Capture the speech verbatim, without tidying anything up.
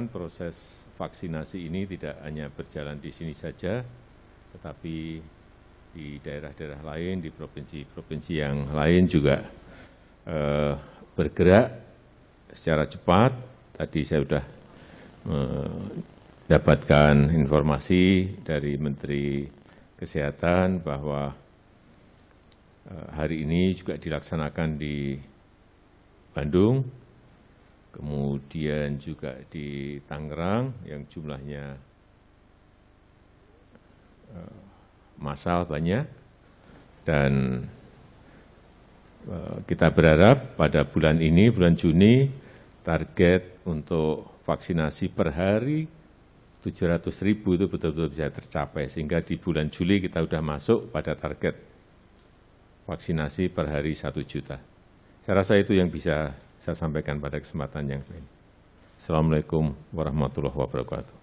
harapkan proses vaksinasi ini tidak hanya berjalan di sini saja, tetapi di daerah-daerah lain, di provinsi-provinsi yang lain juga eh, bergerak secara cepat. Tadi saya sudah mendapatkan informasi dari Menteri Kesehatan bahwa eh, hari ini juga dilaksanakan di Bandung, kemudian juga di Tangerang yang jumlahnya eh, massal banyak, dan kita berharap pada bulan ini, bulan Juni, target untuk vaksinasi per hari tujuh ratus ribu itu betul-betul bisa tercapai, sehingga di bulan Juli kita sudah masuk pada target vaksinasi per hari satu juta. Saya rasa itu yang bisa saya sampaikan pada kesempatan yang lain. Assalamualaikum warahmatullahi wabarakatuh.